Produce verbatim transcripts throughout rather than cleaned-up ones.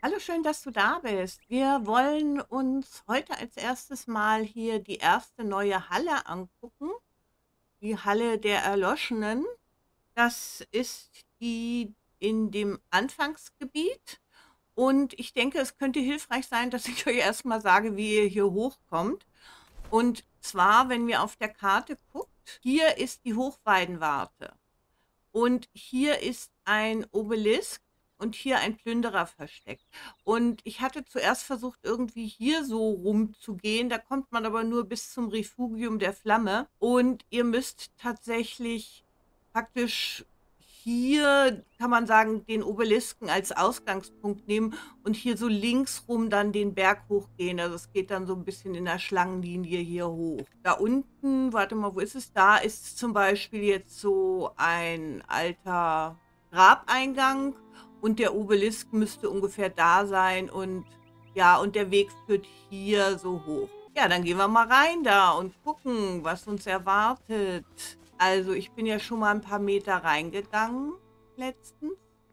Hallo, schön, dass du da bist. Wir wollen uns heute als erstes mal hier die erste neue Halle angucken. Die Halle der Erloschenen. Das ist die in dem Anfangsgebiet. Und ich denke, es könnte hilfreich sein, dass ich euch erstmal sage, wie ihr hier hochkommt. Und zwar, wenn wir auf der Karte guckt, hier ist die Hochweidenwarte. Und hier ist ein Obelisk und hier ein Plünderer versteckt. Und ich hatte zuerst versucht, irgendwie hier so rumzugehen. Da kommt man aber nur bis zum Refugium der Flamme. Und ihr müsst tatsächlich praktisch hier, kann man sagen, den Obelisken als Ausgangspunkt nehmen und hier so links rum dann den Berg hochgehen. Also es geht dann so ein bisschen in der Schlangenlinie hier hoch. Da unten, warte mal, wo ist es? Da ist zum Beispiel jetzt so ein alter Grabeingang und der Obelisk müsste ungefähr da sein und ja, und der Weg führt hier so hoch. Ja, dann gehen wir mal rein da und gucken, was uns erwartet. Also, ich bin ja schon mal ein paar Meter reingegangen letztens.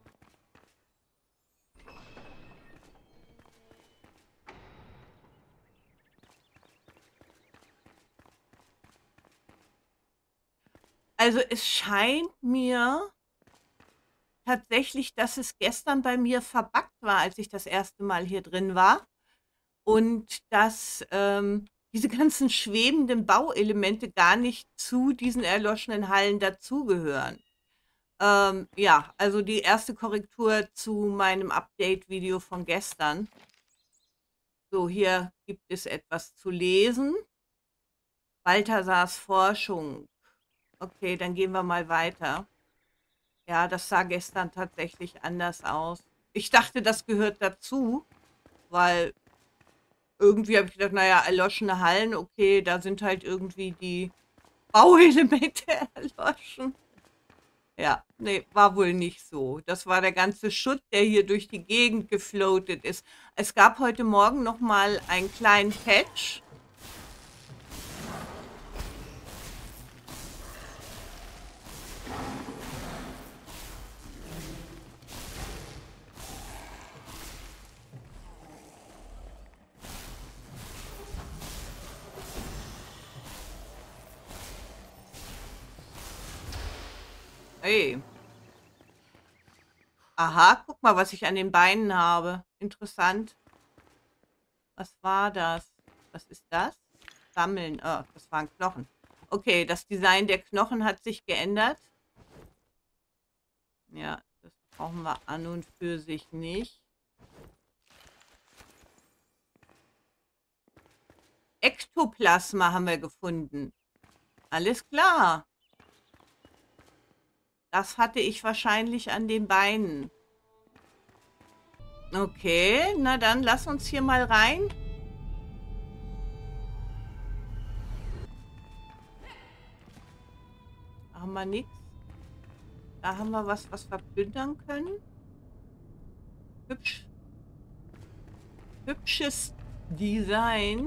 Also, es scheint mir tatsächlich, dass es gestern bei mir verbuggt war, als ich das erste Mal hier drin war und dass, ähm, diese ganzen schwebenden Bauelemente gar nicht zu diesen erloschenen Hallen dazugehören. Ähm, ja, also die erste Korrektur zu meinem Update-Video von gestern. So, hier gibt es etwas zu lesen. Balthasars Forschung. Okay, dann gehen wir mal weiter. Ja, das sah gestern tatsächlich anders aus. Ich dachte, das gehört dazu, weil irgendwie habe ich gedacht, naja, erloschene Hallen, okay, da sind halt irgendwie die Bauelemente erloschen. Ja, nee, war wohl nicht so. Das war der ganze Schutt, der hier durch die Gegend gefloatet ist. Es gab heute Morgen noch mal einen kleinen Patch. Ey. Aha, guck mal, was ich an den Beinen habe. Interessant. Was war das? Was ist das? Sammeln. Oh, das waren Knochen. Okay, das Design der Knochen hat sich geändert. Ja, das brauchen wir an und für sich nicht. Ektoplasma haben wir gefunden. Alles klar. Das hatte ich wahrscheinlich an den Beinen. Okay, na dann lass uns hier mal rein. Da haben wir nichts. Da haben wir was, was wir plündern können. Hübsch. Hübsches Design.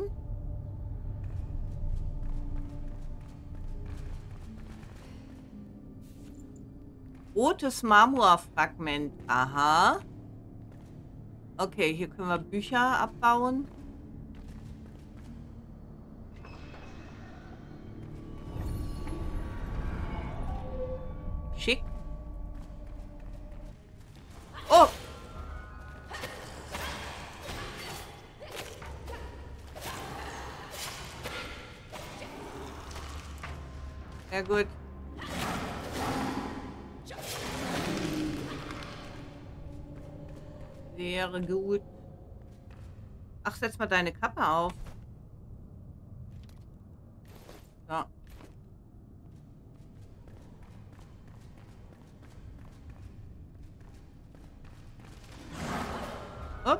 Rotes Marmorfragment. Aha. Okay, hier können wir Bücher abbauen. Schick. Oh! Ja gut. Wäre gut. Ach, setz mal deine Kappe auf. So. Ups.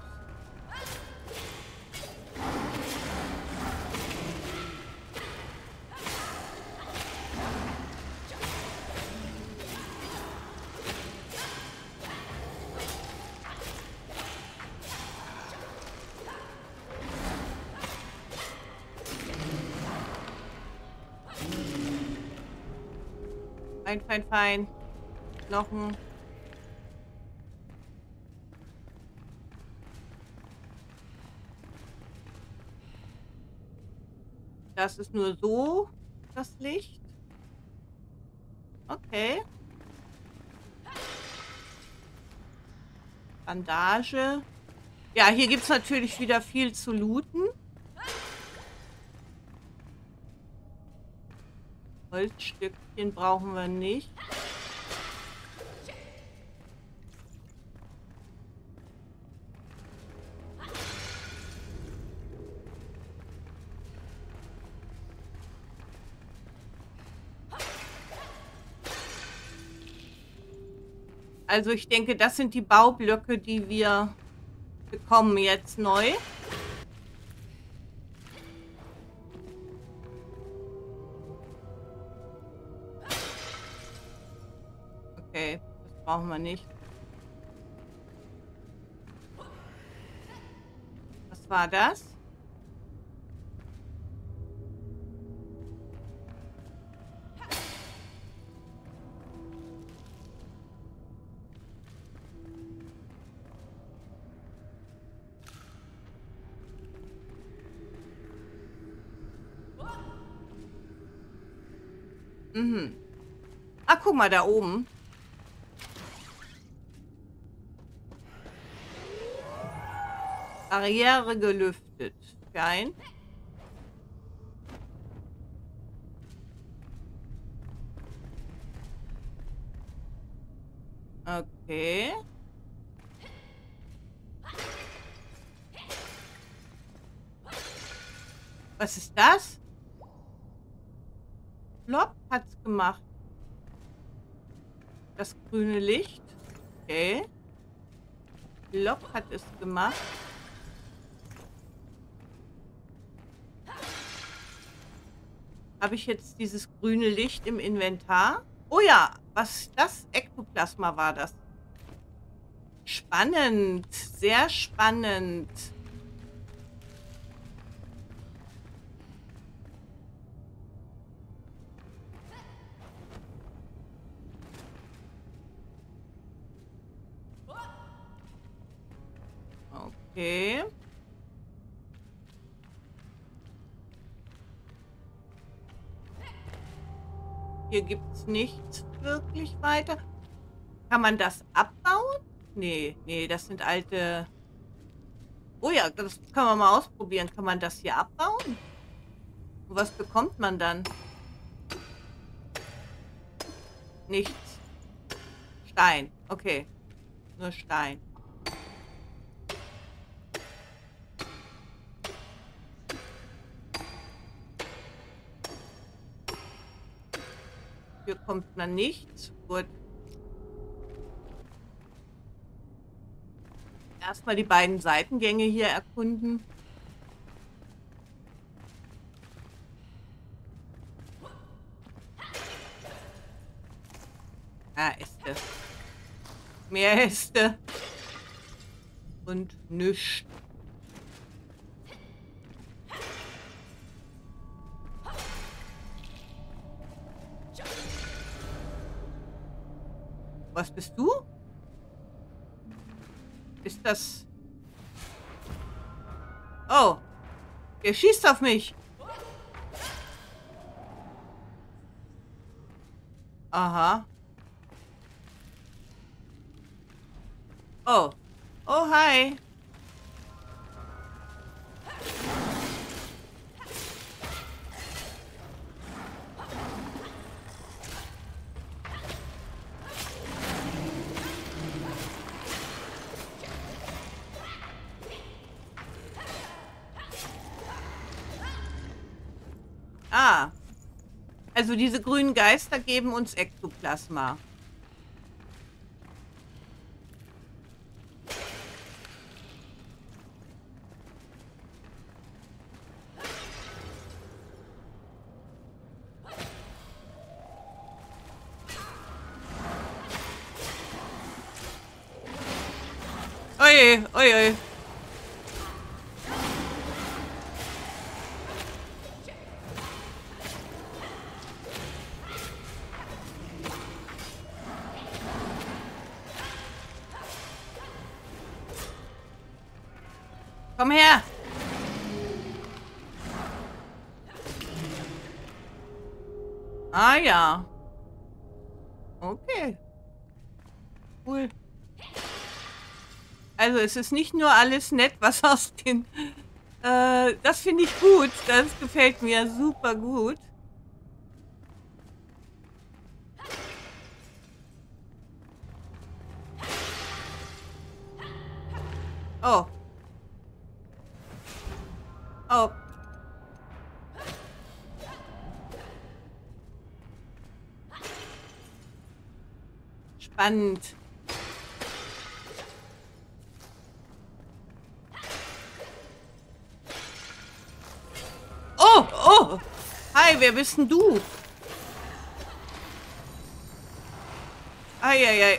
Fein, fein, fein. Knochen. Das ist nur so das Licht. Okay. Bandage. Ja, hier gibt es natürlich wieder viel zu looten. Holzstückchen brauchen wir nicht. Also ich denke, das sind die Baublöcke, die wir bekommen jetzt neu. Okay, das brauchen wir nicht. Was war das? Mhm. Ah, guck mal, da oben. Barriere gelüftet. Fein. Okay. Was ist das? Flop hat's gemacht. Das grüne Licht. Okay. Flop hat es gemacht. Habe ich jetzt dieses grüne Licht im Inventar? Oh ja, was ist das? Ektoplasma war das. Spannend. Sehr spannend. Okay. Hier gibt es nichts wirklich weiter. Kann man das abbauen? Nee, nee, das sind alte... Oh ja, das kann man mal ausprobieren. Kann man das hier abbauen? Und was bekommt man dann? Nichts. Stein. Okay. Nur Stein. Hier kommt man nichts. Gut. Erstmal die beiden Seitengänge hier erkunden. Ah, Äste. Mehr Äste. Und nichts. Was bist du? Ist das... Oh. Der schießt auf mich. Aha. Oh. Oh, hi. Ah. Also diese grünen Geister geben uns Ektoplasma. Oje, oje. Komm her. Ah ja. Okay. Cool. Also es ist nicht nur alles nett, was aus den... Äh, das finde ich gut. Das gefällt mir super gut. Oh. Oh. Spannend. Oh, oh. Hi, wer bist denn du? Eieiei.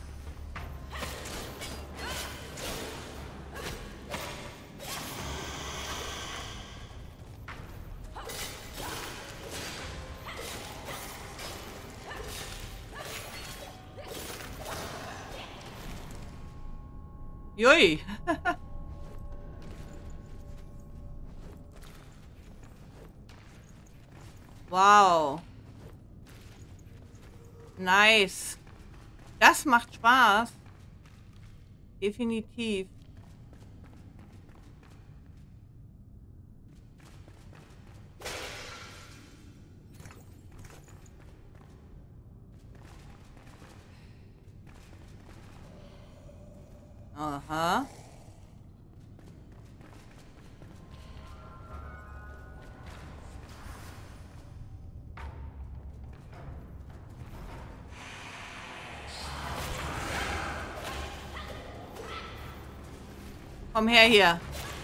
Jui. Wow. Nice. Das macht Spaß. Definitiv. Aha. Komm her hier.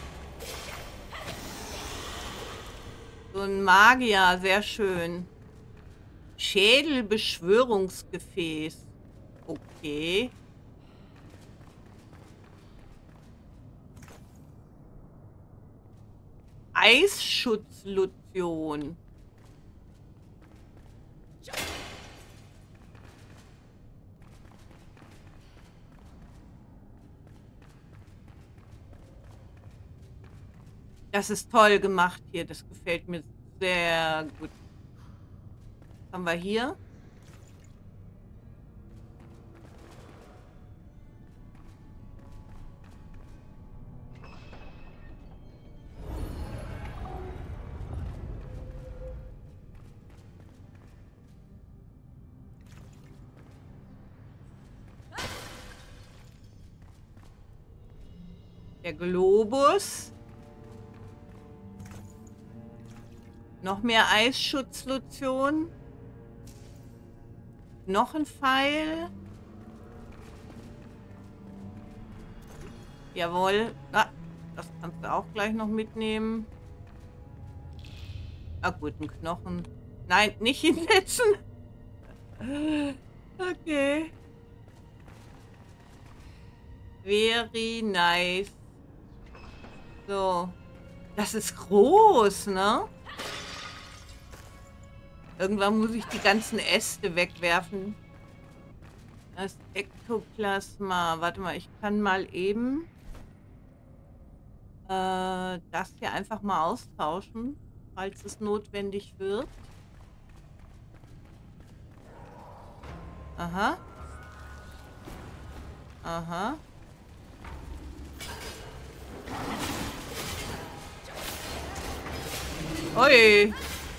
So ein Magier, sehr schön. Schädelbeschwörungsgefäß. Okay. Eisschutzlotion. Das ist toll gemacht hier. Das gefällt mir sehr gut. Was haben wir hier? Der Globus. Noch mehr Eisschutzlotion. Noch ein Pfeil. Jawohl. Ah, das kannst du auch gleich noch mitnehmen. Ah gut, ein Knochen. Nein, nicht hinsetzen. Okay. Very nice. So. Das ist groß, ne? Irgendwann muss ich die ganzen Äste wegwerfen. Das Ektoplasma. Warte mal, ich kann mal eben äh, das hier einfach mal austauschen, falls es notwendig wird. Aha. Aha. Ui.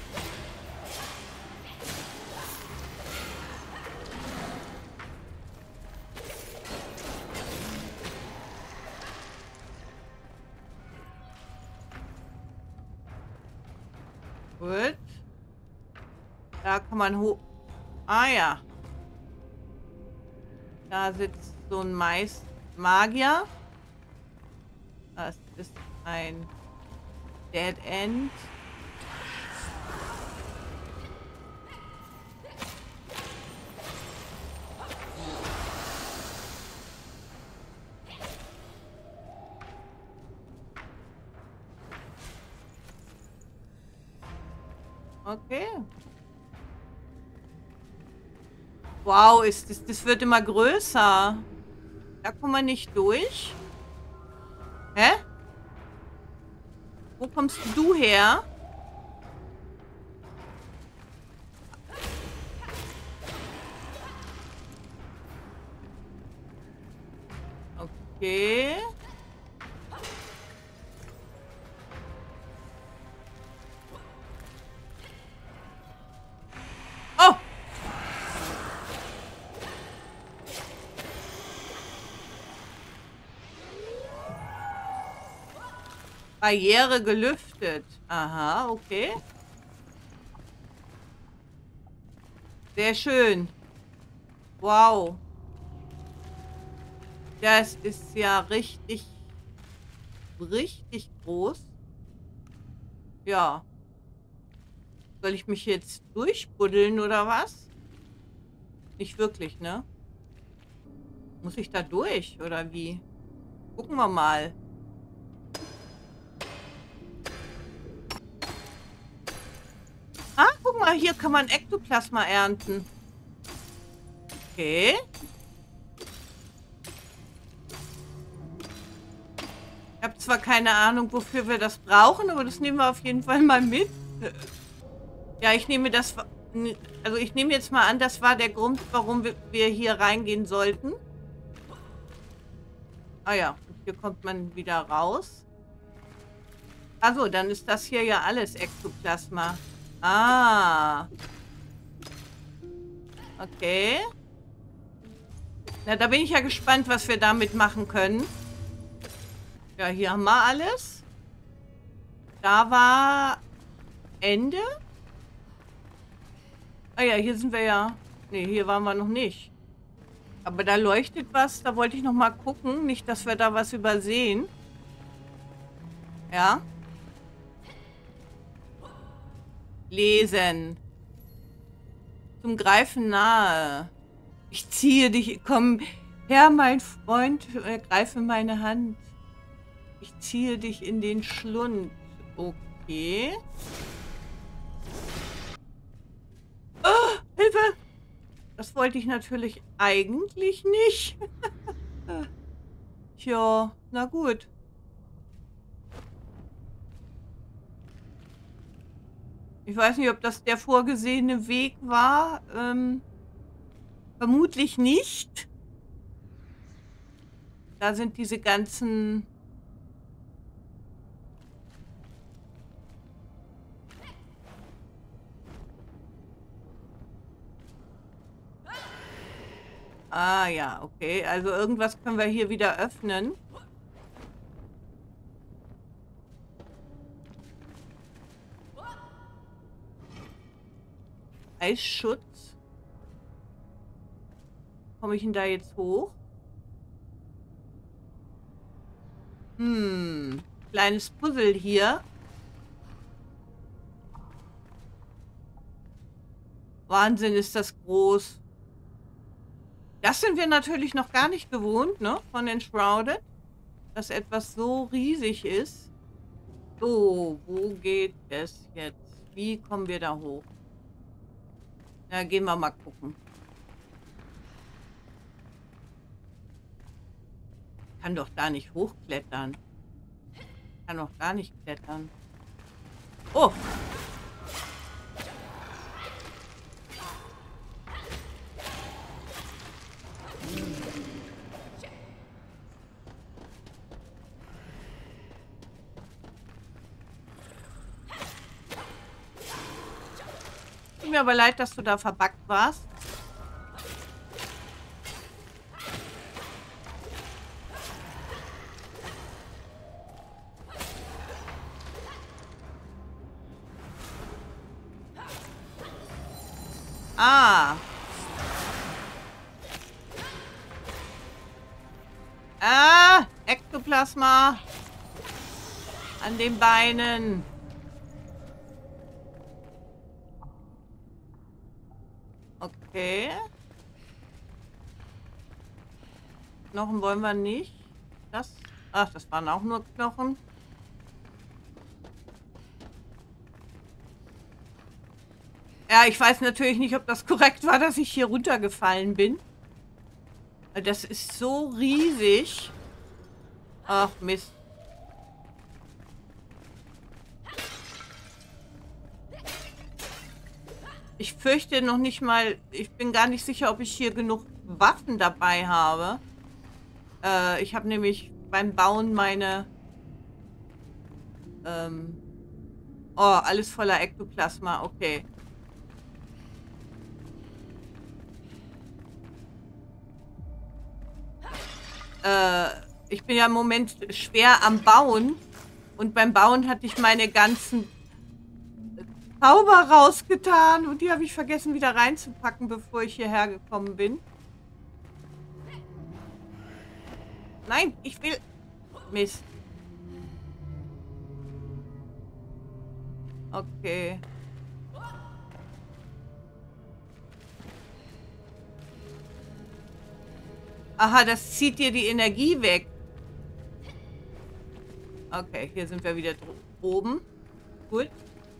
Gut. Da kann man hoch... Ah ja. Da sitzt so ein Mais Magier. Das ist ein Dead End. Okay. Wow, ist das, das wird immer größer. Da kommen wir nicht durch. Hä? Wo kommst du her? Barriere gelüftet. Aha, okay. Sehr schön. Wow. Das ist ja richtig, richtig groß. Ja. Soll ich mich jetzt durchbuddeln oder was? Nicht wirklich, ne? Muss ich da durch oder wie? Gucken wir mal. Ah, guck mal, hier kann man Ektoplasma ernten. Okay. Ich habe zwar keine Ahnung, wofür wir das brauchen, aber das nehmen wir auf jeden Fall mal mit. Ja, ich nehme das... Also ich nehme jetzt mal an, das war der Grund, warum wir hier reingehen sollten. Ah ja, und hier kommt man wieder raus. Also, dann ist das hier ja alles Ektoplasma. Ah. Okay. Na, da bin ich ja gespannt, was wir damit machen können. Ja, hier haben wir alles. Da war Ende. Ah ja, hier sind wir ja... Ne, hier waren wir noch nicht. Aber da leuchtet was. Da wollte ich noch mal gucken. Nicht, dass wir da was übersehen. Ja. Lesen. Zum Greifen nahe. Ich ziehe dich... Komm her, mein Freund. Greife meine Hand. Ich ziehe dich in den Schlund. Okay. Oh, Hilfe! Das wollte ich natürlich eigentlich nicht. Tja, na gut. Ich weiß nicht, ob das der vorgesehene Weg war. Ähm, vermutlich nicht. Da sind diese ganzen... Ah ja, okay. Also irgendwas können wir hier wieder öffnen. Eisschutz. Komme ich denn da jetzt hoch? Hm. Kleines Puzzle hier. Wahnsinn, ist das groß. Das sind wir natürlich noch gar nicht gewohnt, ne? Von Enshrouded. Dass etwas so riesig ist. So, wo geht es jetzt? Wie kommen wir da hoch? Na, gehen wir mal gucken. Kann doch da nicht hochklettern. Kann doch gar nicht klettern. Oh! Tut mir aber leid, dass du da verbuggt warst. Ah. Ah, Ektoplasma an den Beinen. Okay. Knochen wollen wir nicht. Das. Ach, das waren auch nur Knochen. Ja, ich weiß natürlich nicht, ob das korrekt war, dass ich hier runtergefallen bin. Das ist so riesig. Ach, Mist. Ich fürchte noch nicht mal... Ich bin gar nicht sicher, ob ich hier genug Waffen dabei habe. Äh, ich habe nämlich beim Bauen meine... Ähm, oh, alles voller Ektoplasma. Okay. Äh, ich bin ja im Moment schwer am Bauen. Und beim Bauen hatte ich meine ganzen Zauber rausgetan und die habe ich vergessen wieder reinzupacken, bevor ich hierher gekommen bin. Nein, ich will... Mist. Okay. Aha, das zieht dir die Energie weg. Okay, hier sind wir wieder oben. Gut.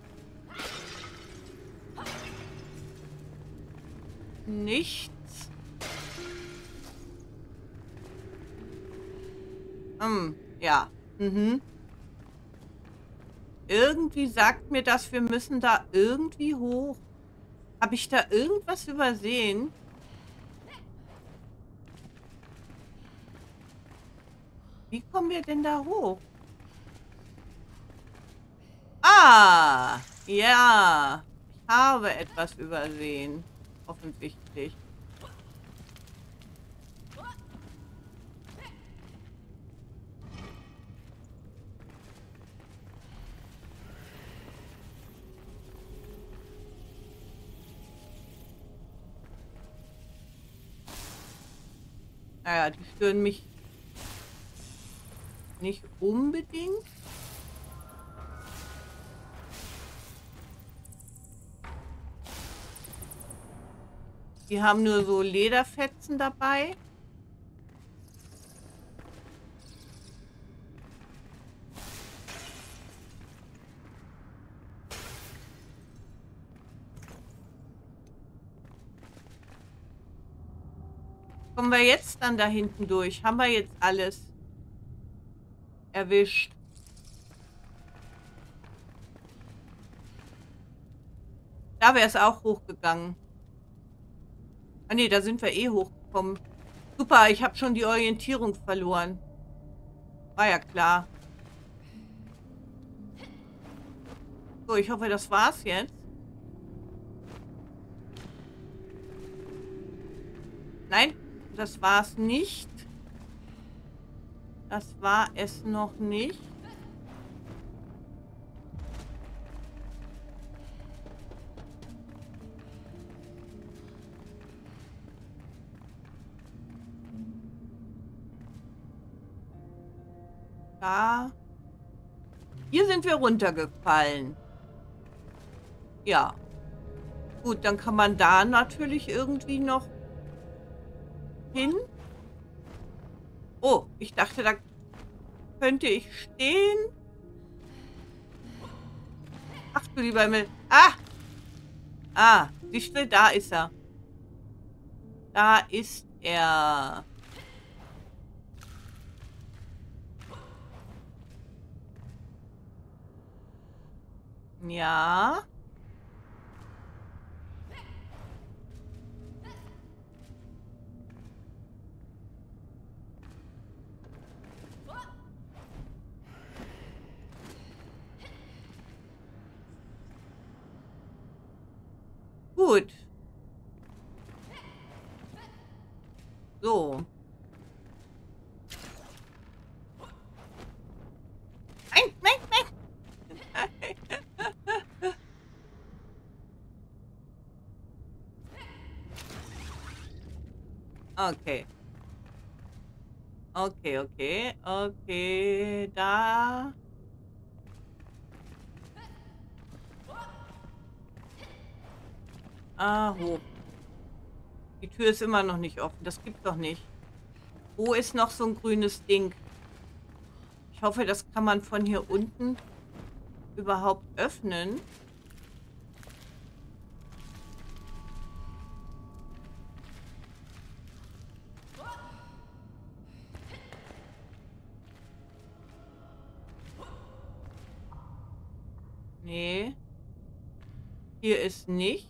Nichts. Hm, ja. Mhm. Irgendwie sagt mir das, wir müssen da irgendwie hoch. Habe ich da irgendwas übersehen? Wie kommen wir denn da hoch? Ah, ja. Ich habe etwas übersehen. Offensichtlich. Naja, die stören mich nicht unbedingt. Die haben nur so Lederfetzen dabei. Kommen wir jetzt dann da hinten durch? Haben wir jetzt alles erwischt? Da wäre es auch hochgegangen. Ah ne, da sind wir eh hochgekommen. Super, ich habe schon die Orientierung verloren. War ja klar. So, ich hoffe, das war's jetzt. Nein, das war's nicht. Das war es noch nicht. Da. Hier sind wir runtergefallen. Ja. Gut, dann kann man da natürlich irgendwie noch hin. Oh, ich dachte, da könnte ich stehen. Ach du lieber Himmel. Ah! Ah, siehst du, da ist er. Da ist er. Ja. Gut. So. Nein, nein, nein. Okay. Okay, okay, okay, da. Ah, hoch. Die Tür ist immer noch nicht offen. Das gibt's doch nicht. Wo ist noch so ein grünes Ding? Ich hoffe, das kann man von hier unten überhaupt öffnen. Nee. Hier ist nichts.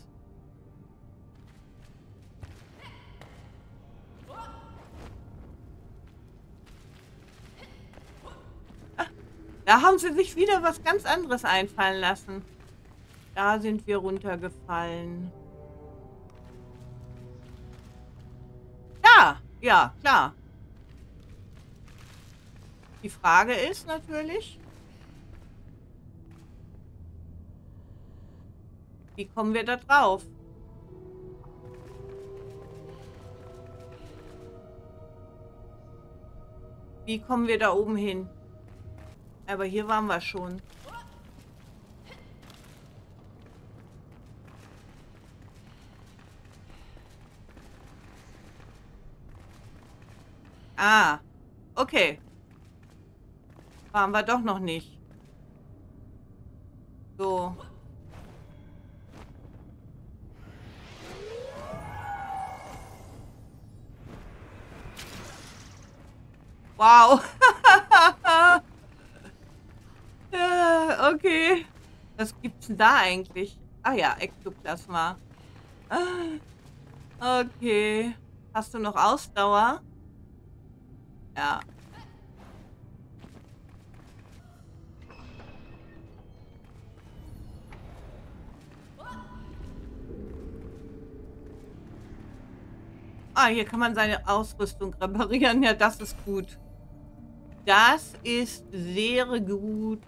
Ah, da haben sie sich wieder was ganz anderes einfallen lassen. Da sind wir runtergefallen. Ja, ja, klar. Die Frage ist natürlich, Wie kommen wir da drauf? Wie kommen wir da oben hin? Aber hier waren wir schon. Ah, okay. Waren wir doch noch nicht. So. Wow. Ja, okay. Was gibt's denn da eigentlich? Ah ja, Ektoplasma. Ah, okay. Hast du noch Ausdauer? Ja. Ah, hier kann man seine Ausrüstung reparieren. Ja, das ist gut. Das ist sehr gut.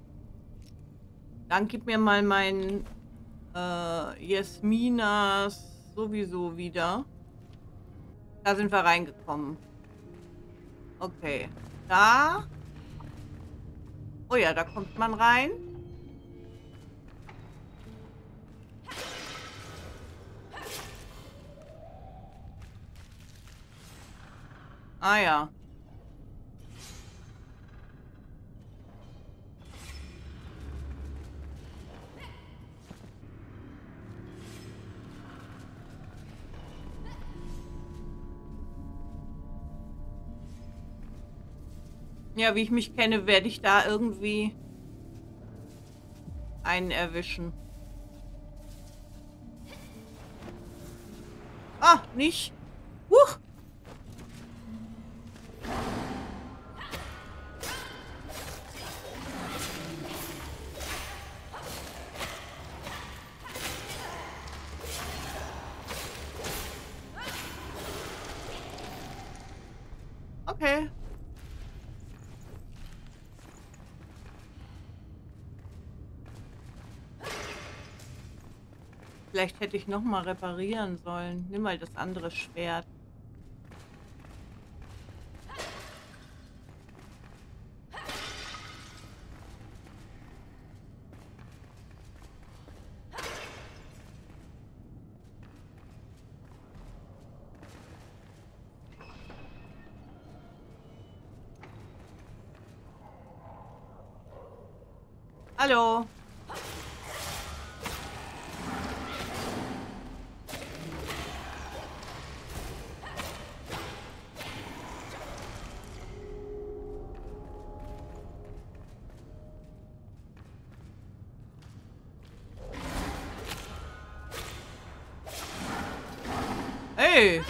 Dann gib mir mal mein äh, Jasminas sowieso wieder. Da sind wir reingekommen. Okay. Da. Oh ja, da kommt man rein. Ah ja. Ja, wie ich mich kenne, werde ich da irgendwie einen erwischen. Ah, nicht. Huch. Okay. Vielleicht hätte ich noch mal reparieren sollen. Nimm mal das andere Schwert. Hallo. Hey.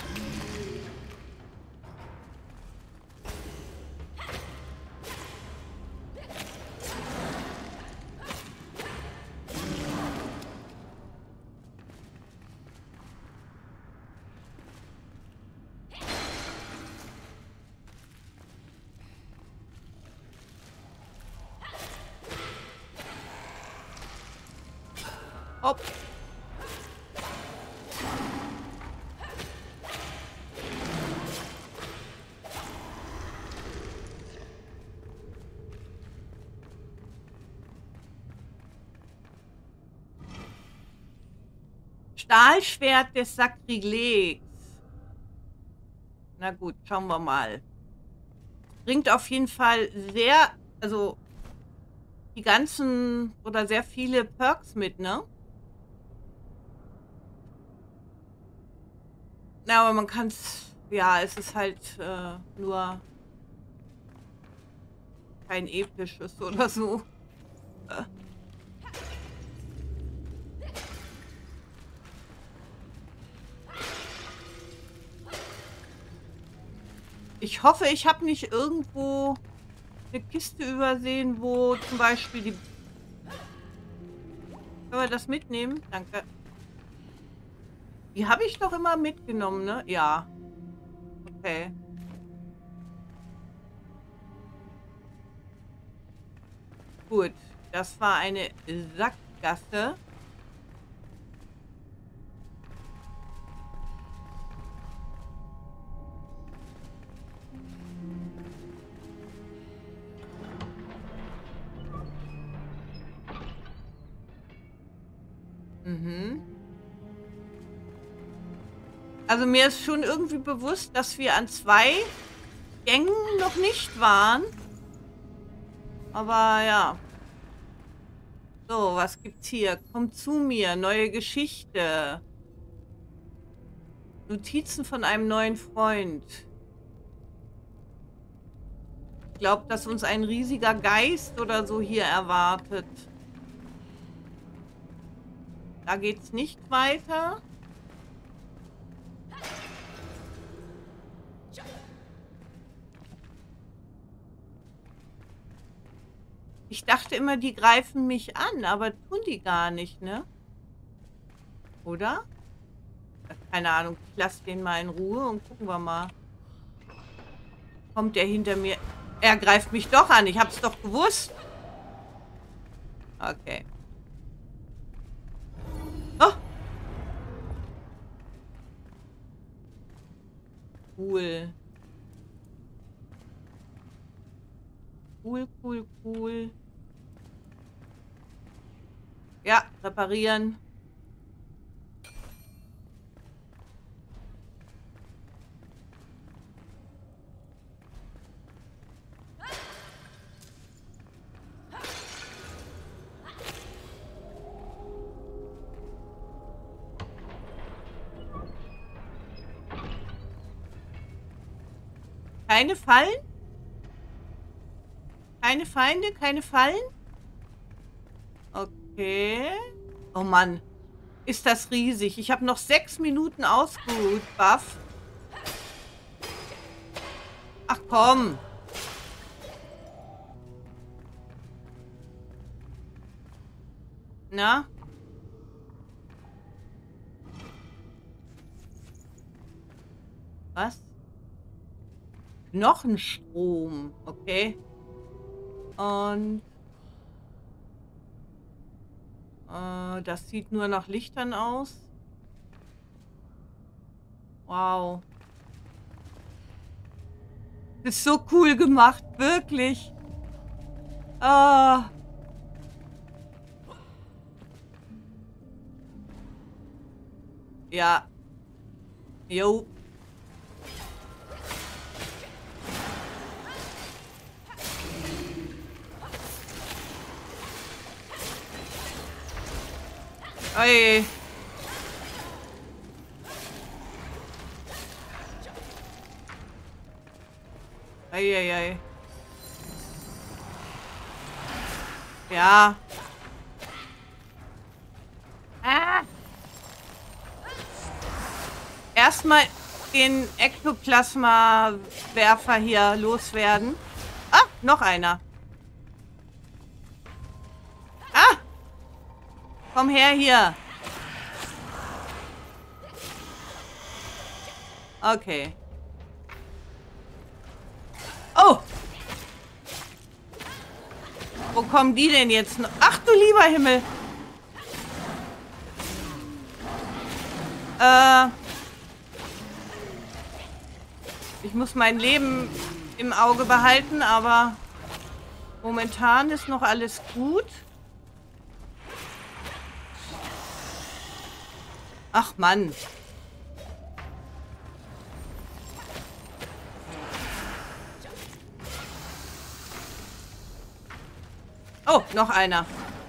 Hopp. Stahlschwert des Sakrilegs. Na gut, schauen wir mal. Bringt auf jeden Fall sehr, also die ganzen oder sehr viele Perks mit, ne? Na, aber man kann es, ja, es ist halt äh, nur kein episches oder so. Äh. Ich hoffe, ich habe nicht irgendwo eine Kiste übersehen, wo zum Beispiel die... Können wir das mitnehmen? Danke. Die habe ich doch immer mitgenommen, ne? Ja. Okay. Gut. Das war eine Sackgasse. Mhm. Also mir ist schon irgendwie bewusst, dass wir an zwei Gängen noch nicht waren. Aber ja. So, was gibt's hier? Komm zu mir. Neue Geschichte. Notizen von einem neuen Freund. Ich glaube, dass uns ein riesiger Geist oder so hier erwartet. Da geht's nicht weiter. Ich dachte immer, die greifen mich an, aber tun die gar nicht, ne? Oder? Keine Ahnung, ich lasse den mal in Ruhe und gucken wir mal. Kommt der hinter mir? Er greift mich doch an, ich hab's doch gewusst. Okay. Oh! Cool. Cool, cool, cool. Ja, reparieren. Keine Fallen? Keine Feinde? Keine Fallen? Okay. Oh Mann. Ist das riesig. Ich habe noch sechs Minuten ausgeruht, Buff. Ach komm. Na? Was? Knochenstrom. Okay. Und äh, das sieht nur nach Lichtern aus. Wow. Das ist so cool gemacht, wirklich. Ah. Ja. Jo. Ey. Ei, ei, ei. Ja. Ah. Erstmal den Ektoplasma-Werfer hier loswerden. Ah, noch einer. Ah! Komm her hier. Okay. Oh! Wo kommen die denn jetzt noch? Ach du lieber Himmel! Äh... Ich muss mein Leben im Auge behalten, aber momentan ist noch alles gut. Ach Mann. Oh, noch einer.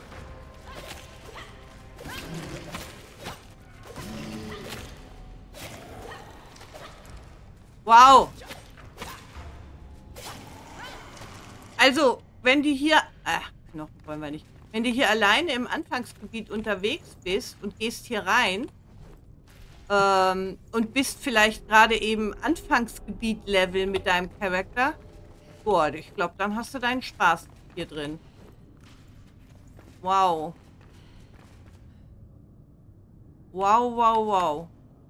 Wow. Also, wenn du hier... Ach, Knochen wollen wir nicht. Wenn du hier alleine im Anfangsgebiet unterwegs bist und gehst hier rein ähm, und bist vielleicht gerade eben Anfangsgebiet-Level mit deinem Charakter, boah, ich glaube, dann hast du deinen Spaß hier drin. Wow. Wow, wow, wow.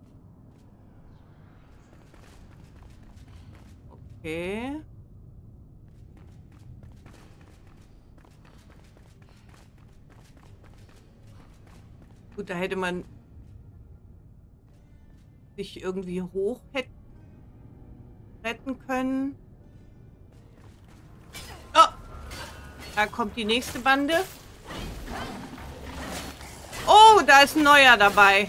Okay. Gut, da hätte man sich irgendwie hoch retten können. Oh! Da kommt die nächste Bande. Oh, Oh, da ist ein neuer dabei.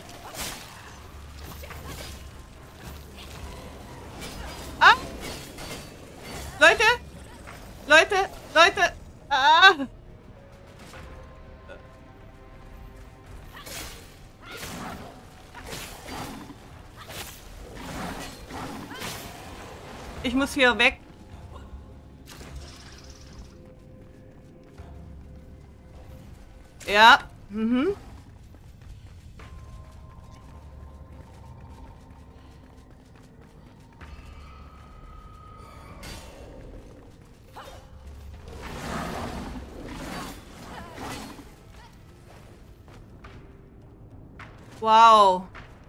Ah! Leute! Leute! Leute! Ah! Ich muss hier weg. Ja. Mhm. Wow.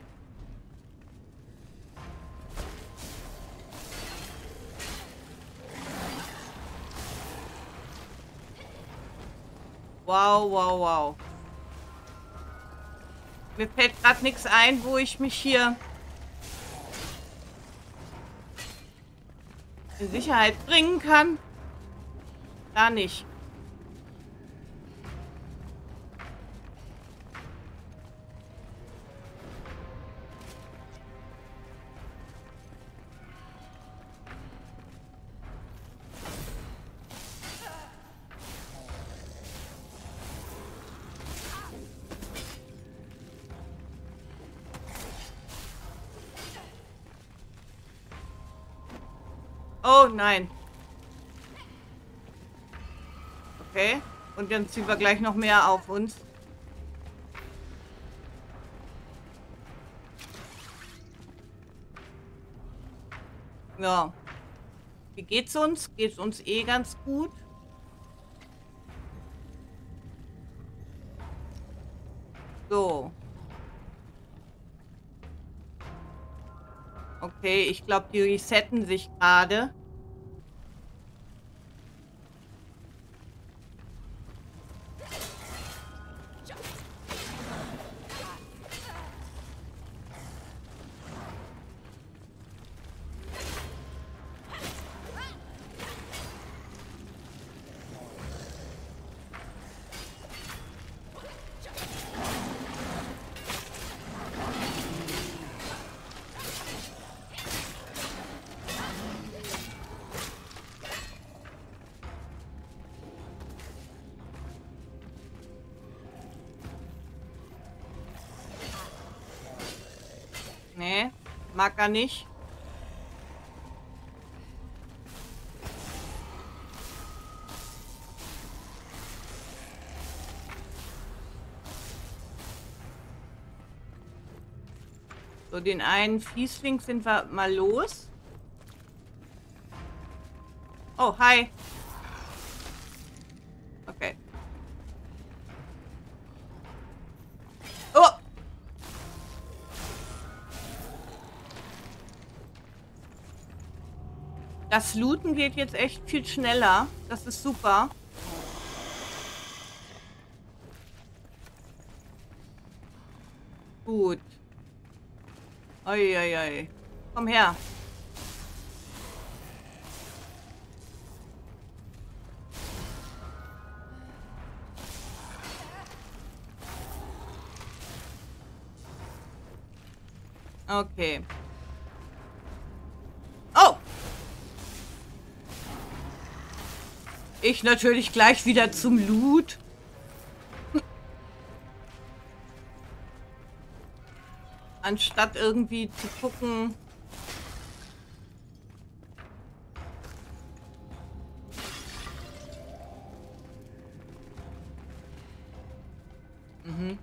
Wow, wow, wow. Mir fällt gerade nichts ein, wo ich mich hier in Sicherheit bringen kann. Da nicht. Oh nein. Okay. Und dann ziehen wir gleich noch mehr auf uns. Ja. Wie geht's uns? Geht's uns eh ganz gut? So. Okay, ich glaube, die resetten sich gerade. Nee, mag er nicht. So, den einen Fiesling sind wir mal los. Oh, hi. Okay. Oh! Das Looten geht jetzt echt viel schneller. Das ist super. Gut. Oi, oi, oi. Komm her. Okay. Oh! Ich natürlich gleich wieder zum Loot. Anstatt irgendwie zu gucken. Mhm.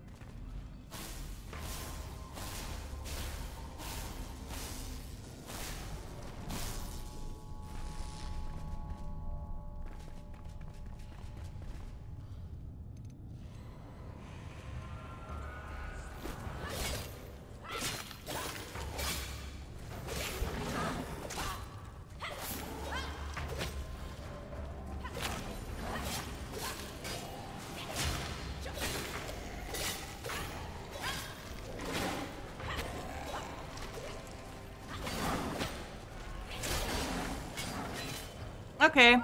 Okay.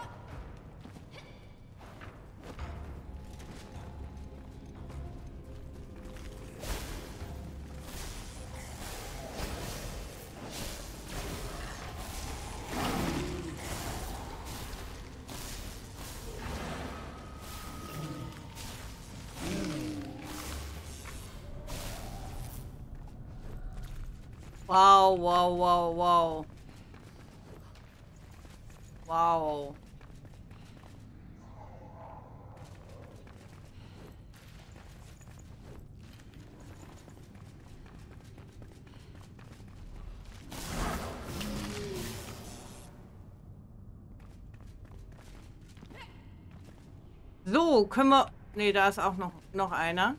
Wow, wow, wow, wow. Wow. So, können wir... Ne, da ist auch noch, noch einer.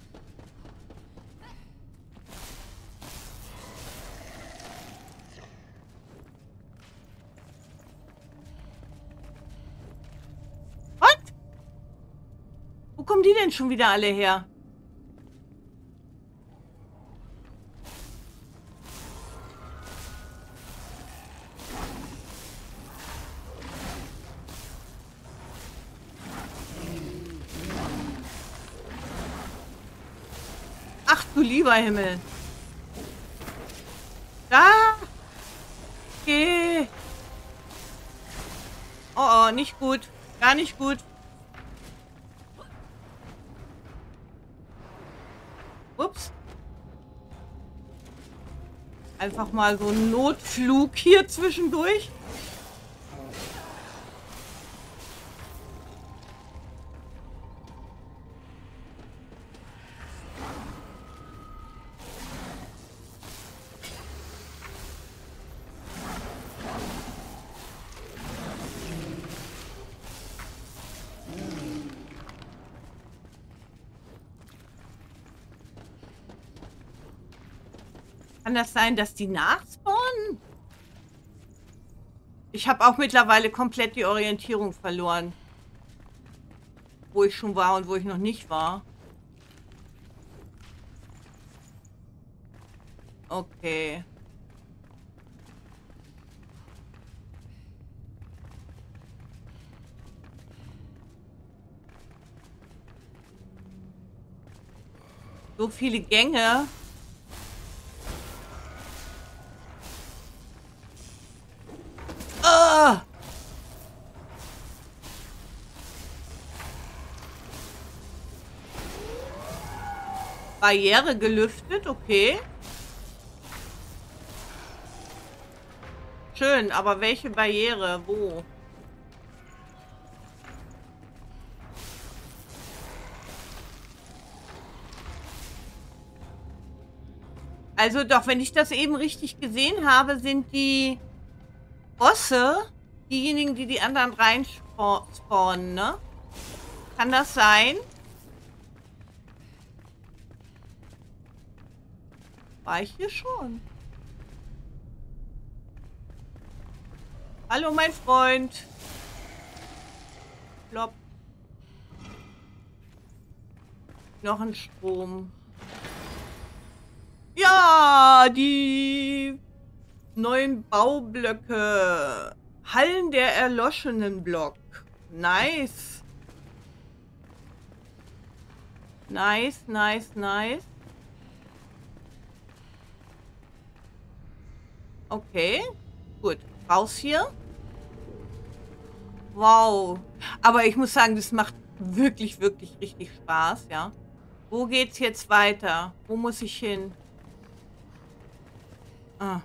Was? Wo kommen die denn schon wieder alle her? Ach du lieber Himmel. Da. Geh. Oh, oh, nicht gut. Gar nicht gut. Ups. Einfach mal so ein Notflug hier zwischendurch. Kann das sein, dass die nachspawnen? Ich habe auch mittlerweile komplett die Orientierung verloren. Wo ich schon war und wo ich noch nicht war. Okay. So viele Gänge. Ah! Barriere gelüftet, okay. Schön, aber welche Barriere? Wo? Also doch, wenn ich das eben richtig gesehen habe, sind die Bosse diejenigen, die die anderen rein spawnen, ne? Kann das sein? War ich hier schon? Hallo, mein Freund. Plopp. Knochenstrom. Ja, die neuen Baublöcke. Hallen der erloschenen Block. Nice. Nice, nice, nice. Okay, gut. Raus hier. Wow. Aber ich muss sagen, das macht wirklich, wirklich richtig Spaß, ja. Wo geht's jetzt weiter? Wo muss ich hin? Ah.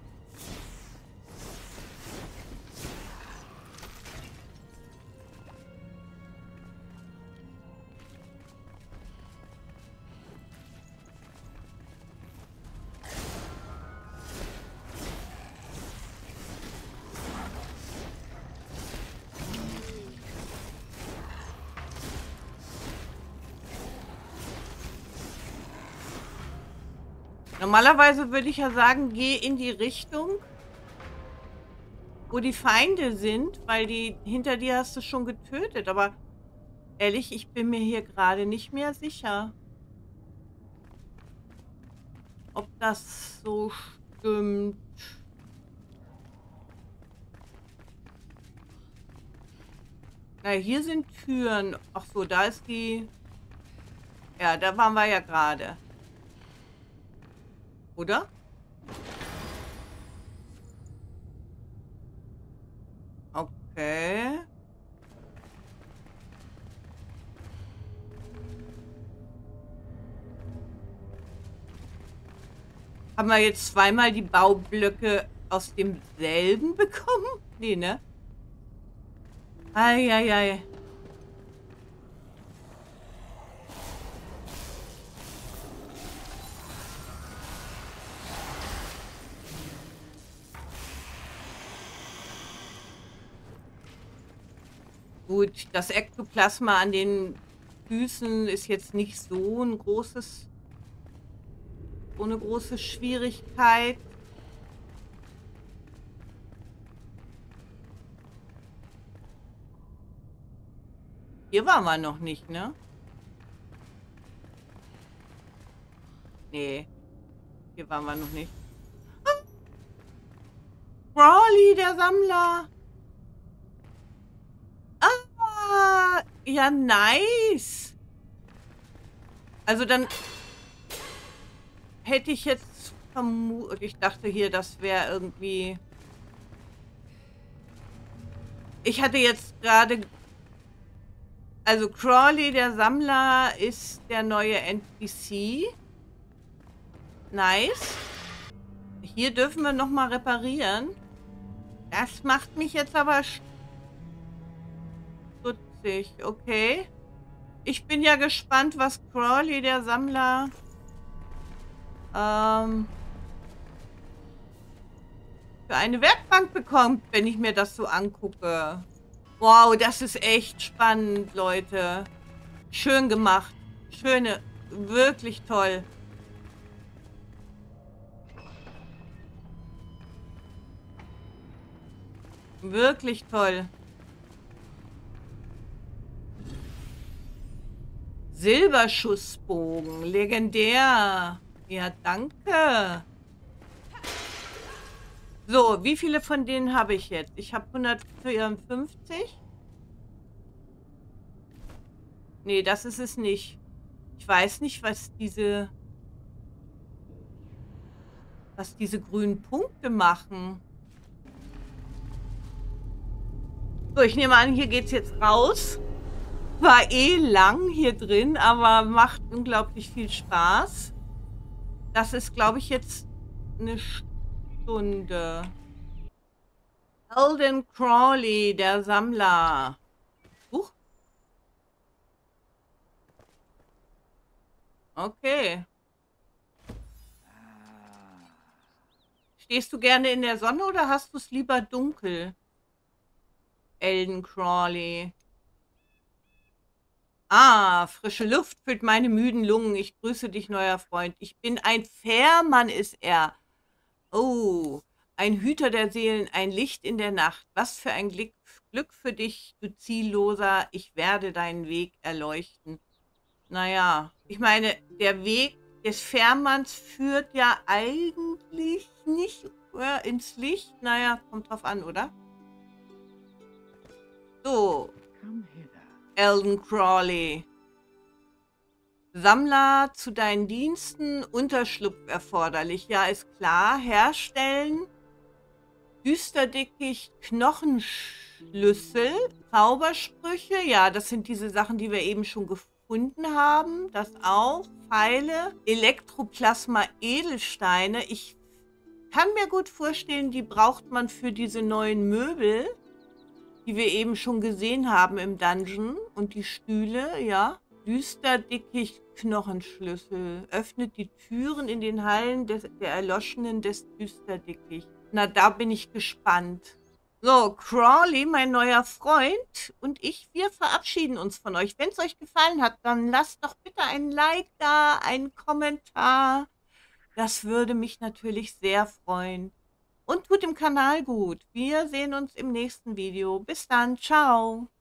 Normalerweise würde ich ja sagen, geh in die Richtung, wo die Feinde sind, weil die hinter dir hast du schon getötet. Aber ehrlich, ich bin mir hier gerade nicht mehr sicher, ob das so stimmt. Na, hier sind Türen. Ach so, da ist die... Ja, da waren wir ja gerade. Oder? Okay. Haben wir jetzt zweimal die Baublöcke aus demselben bekommen? Nee, ne? Eieiei. Gut, das Ektoplasma an den Füßen ist jetzt nicht so ein großes, so eine große Schwierigkeit. Hier waren wir noch nicht, ne? Nee, hier waren wir noch nicht. Ah, Crawly, der Sammler. Ah, ja, nice. Also dann hätte ich jetzt vermutet, ich dachte hier, das wäre irgendwie... Ich hatte jetzt gerade... Also Crawly, der Sammler, ist der neue N P C. Nice. Hier dürfen wir nochmal reparieren. Das macht mich jetzt aber stutzig. Okay. Ich bin ja gespannt, was Crawly, der Sammler, ähm, für eine Werkbank bekommt, wenn ich mir das so angucke. Wow, das ist echt spannend, Leute. Schön gemacht. Schöne, wirklich toll. Wirklich toll. Silberschussbogen. Legendär. Ja, danke. So, wie viele von denen habe ich jetzt? Ich habe hundertvierundfünfzig. Nee, das ist es nicht. Ich weiß nicht, was diese... was diese grünen Punkte machen. So, ich nehme an, hier geht es jetzt raus. War eh lang hier drin, aber macht unglaublich viel Spaß. Das ist, glaube ich, jetzt eine Stunde. Elden Crawly, der Sammler. Huch. Okay. Stehst du gerne in der Sonne oder hast du es lieber dunkel? Elden Crawly. Ah, frische Luft füllt meine müden Lungen. Ich grüße dich, neuer Freund. Ich bin ein Fährmann, ist er. Oh, ein Hüter der Seelen, ein Licht in der Nacht. Was für ein Glück, Glück für dich, du Zielloser. Ich werde deinen Weg erleuchten. Naja, ich meine, der Weg des Fährmanns führt ja eigentlich nicht äh, ins Licht. Naja, kommt drauf an, oder? So. Elden Crawly. Sammler zu deinen Diensten, Unterschlupf erforderlich. Ja, ist klar. Herstellen. Düsterdickicht, Knochenschlüssel, Zaubersprüche. Ja, das sind diese Sachen, die wir eben schon gefunden haben. Das auch. Pfeile. Elektroplasma, Edelsteine. Ich kann mir gut vorstellen, die braucht man für diese neuen Möbel, die wir eben schon gesehen haben im Dungeon. Und die Stühle, ja. Düsterdickicht, Knochenschlüssel. Öffnet die Türen in den Hallen des, der Erloschenen des Düsterdickicht. Na, da bin ich gespannt. So, Crawly, mein neuer Freund, und ich, wir verabschieden uns von euch. Wenn es euch gefallen hat, dann lasst doch bitte ein Like da, einen Kommentar. Das würde mich natürlich sehr freuen. Und tut dem Kanal gut. Wir sehen uns im nächsten Video. Bis dann. Ciao.